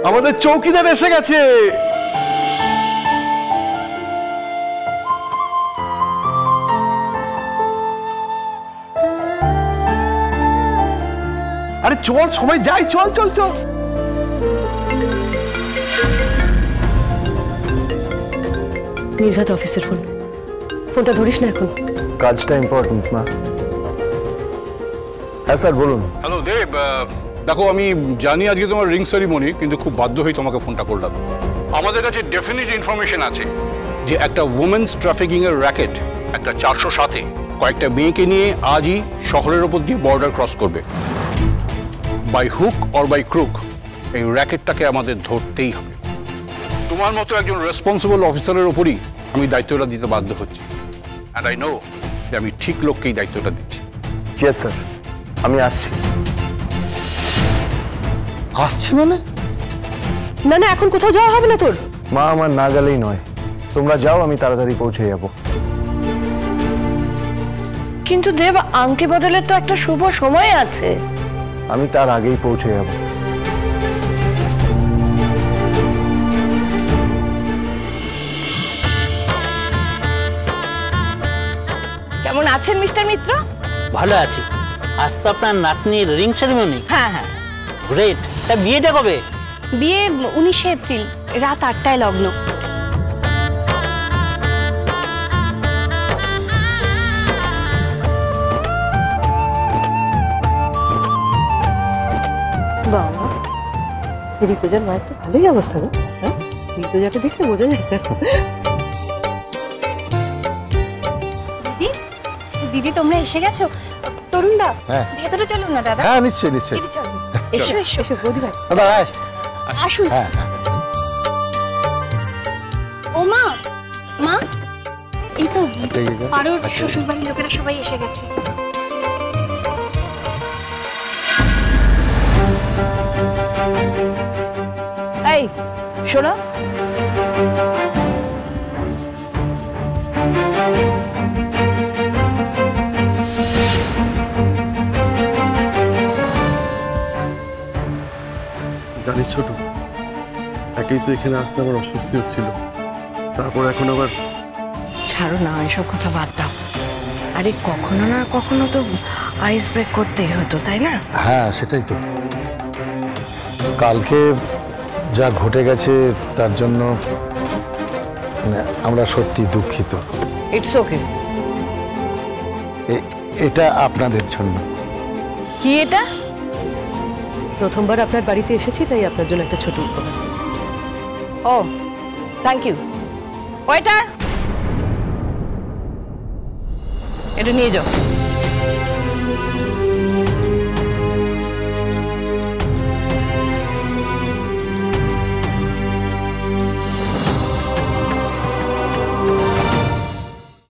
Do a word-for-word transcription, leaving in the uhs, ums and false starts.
আমাদের চৌকিদার এসে গেছে। আরে চল সবাই যাই, চল চল চল। নির্ঘাত অফিসের ফোন, ফোনটা ধরিস না এখন, কাজটা ইম্পর্টেন্ট মা। হ্যাঁ স্যার বলুন। হ্যালো দেব, দেখো আমি জানি আজকে তোমার রিং সেরিমনি, কিন্তু খুব বাধ্য হয়ে তোমাকে ফোনটা করলাম। আমাদের কাছে ডেফিনিট ইনফরমেশন আছে যে একটা উমেন্স ট্রাফিকিং এর র্যাকেট একটা চারশো সাথে কয়েকটা মেয়েকে নিয়ে আজই শহরের ওপর দিয়ে বর্ডার ক্রস করবে। By hook or by crook এই র্যাকেটটাকে আমাদের ধরতেই হবে। তোমার মতো একজন রেসপন্সিবল অফিসারের ওপরই আমি দায়িত্বটা দিতে বাধ্য হচ্ছি। অ্যান্ড আই নো যে আমি ঠিক লোককেই দায়িত্বটা দিচ্ছি। ইয়েস স্যার, আমি আসছি। আসছি মানে? না না এখন কোথাও যাওয়া হবে না তোর। মা আমার না গেলেই নয়, তোমরা যাও, আমি তাড়াতাড়ি পৌঁছে যাব। কিন্তু দেব আংটি বদলের তো একটা শুভ সময় আছে। আমি তার আগেই পৌঁছে যাব। কেমন আছেন মিস্টার মিত্র? ভালো আছি। আজ তো আপনার নাতনির রিং সেরিমনি। হ্যাঁ হ্যাঁ। গ্রেট। তা বিয়েটা কবে? বিয়ে উনিশে এপ্রিল রাত আটটায় লগ্ন। বাবা ঋতুজার মায়ের তো ভালোই অবস্থা না? হ্যাঁ ঋতুজাকে দেখলে বোঝা যায়। দিদি দিদি তোমরা এসে গেছো? তরুণ দা হ্যাঁ ভেতরে চলুন না দাদা। হ্যাঁ নিশ্চয়ই নিশ্চয়ই। এসো এসো এসো বৌদি ভাই দাদা আয়। আসুন। হ্যাঁ ও মা, মা এই তো ঠিক আছে। পারোর শ্বশুর বাড়ির লোকেরা সবাই এসে গেছে। এই শোনো, জানিস ছোট, একেই তো এখানে আসতে আমার অস্বস্তি হচ্ছিল, তারপর এখন আবার। ছাড়ো না এসব কথা, বাদ দাও। আরে কখনো না কখনো তো আইস ব্রেক করতেই হতো, তাই না? হ্যাঁ সেটাই তো। কালকে যা ঘটে গেছে তার জন্য মানে আমরা সত্যি দুঃখিত। It's okay. এটা আপনাদের জন্য। কি এটা? প্রথমবার আপনার বাড়িতে এসেছি, তাই আপনার জন্য একটা ছোট উপহার। ও থ্যাংক ইউ। ওয়েটার, এটা নিয়ে যাও।